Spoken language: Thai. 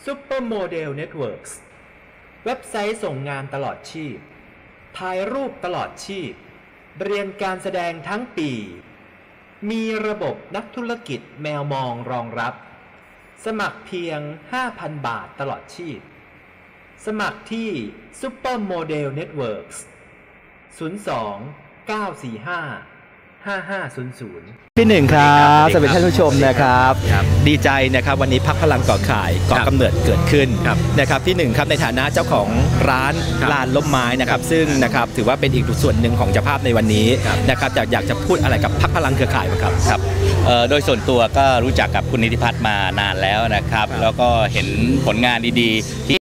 Super Model Networks เว็บไซต์ส่งงานตลอดชีพถ่ายรูปตลอดชีพเรียนการแสดงทั้งปีมีระบบนักธุรกิจแมวมองรองรับสมัครเพียง 5,000 บาทตลอดชีพสมัครที่ Super Model Networks 02 945 5500 พี่หนึ่งครับสวัสดีท่านผู้ชมนะครับดีใจนะครับวันนี้พรรคพลังก่อข่ายก่อกำเนิดเกิดขึ้นนะครับพี่หนึ่งครับในฐานะเจ้าของร้านลานล้มไม้นะครับซึ่งนะครับถือว่าเป็นอีกส่วนหนึ่งของเจ้าภาพในวันนี้นะครับอยากจะพูดอะไรกับพรรคพลังเครือข่ายครับครับโดยส่วนตัวก็รู้จักกับคุณนิติพัฒน์มานานแล้วนะครับแล้วก็เห็นผลงานดีๆที่